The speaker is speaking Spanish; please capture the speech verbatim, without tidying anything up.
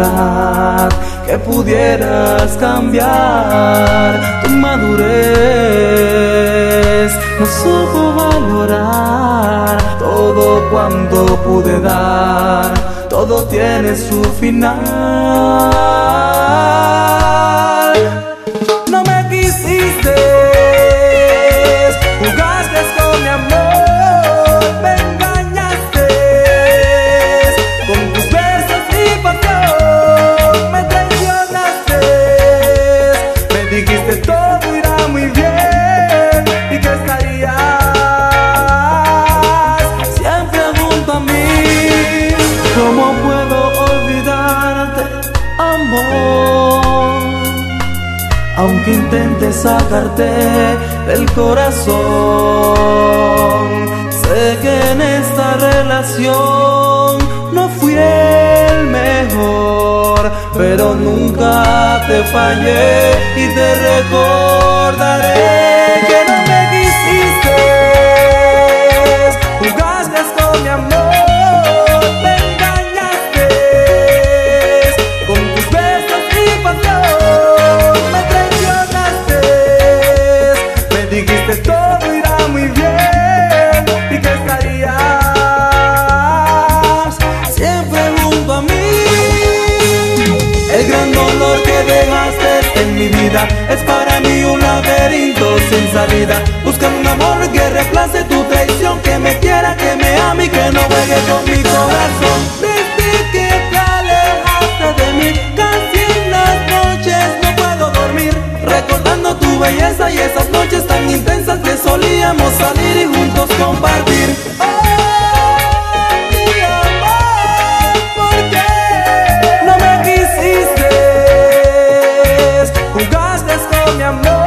casualidad que pudieras cambiar. Tu madurez no supo valorar todo cuanto pude dar. Todo tiene su final. No me quisiste, jugaste con mi amor, me engañaste con tus besos y pasión, me traicionaste, me dijiste todo irá muy bien y que estarías siempre junto a mí. ¿Cómo puedo olvidarte, amor? Aunque intente sacarte del corazón, sé que en esta relación no fui el mejor, pero nunca te fallé y te recordaré que no me quisiste, jugaste con mi amor. Dijiste todo irá muy bien y que estarías siempre junto a mí. El gran dolor que dejaste en mi vida es para mí un laberinto sin salida. Busca un amor que reemplace tu traición, que me quiera, que me ame y que no juegue con mi corazón. Desde que te alejaste de mí, casi en las noches no puedo dormir, recordando tu belleza y esas noches tan intensas que solíamos salir y juntos compartir. Oh, mi amor, ¿por qué no me quisiste? Jugaste con mi amor.